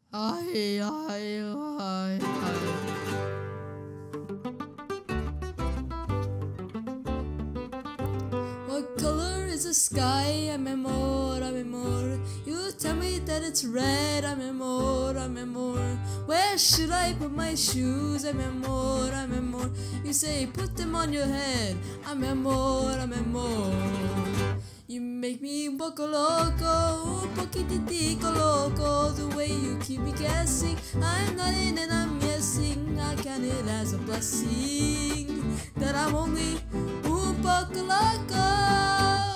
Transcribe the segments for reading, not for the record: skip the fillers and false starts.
Ay, ay, ay, ay. What color is the sky? I'm amor, I'm amor. You tell me that it's red. I'm amor, I'm amor. Where should I put my shoes? I'm amor, I'm amor. You say put them on your head. I'm amor, I'm amor. You make me Poco Loco, poquitico loco. The way you keep me guessing, I'm not in and I'm guessing. I count it as a blessing that I'm only un poco loco.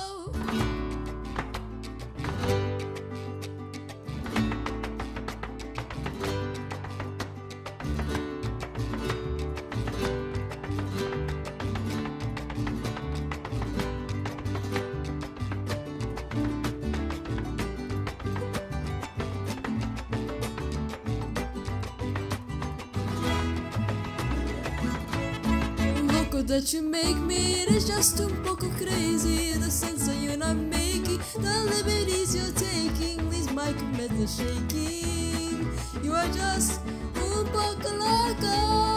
That you make me, it is just un poco crazy. The sense that you're not making, the liberties you're taking, these my comments are shaking. You are just un poco loco.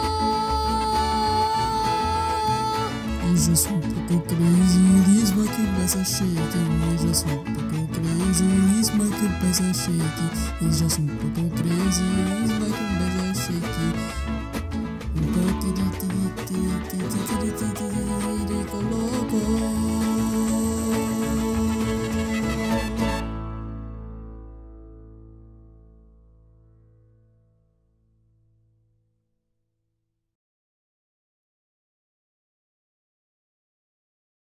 He's just un poco crazy, these my comments are shaking. He's just un poco crazy, these my comments are shaking. He's just un poco crazy, these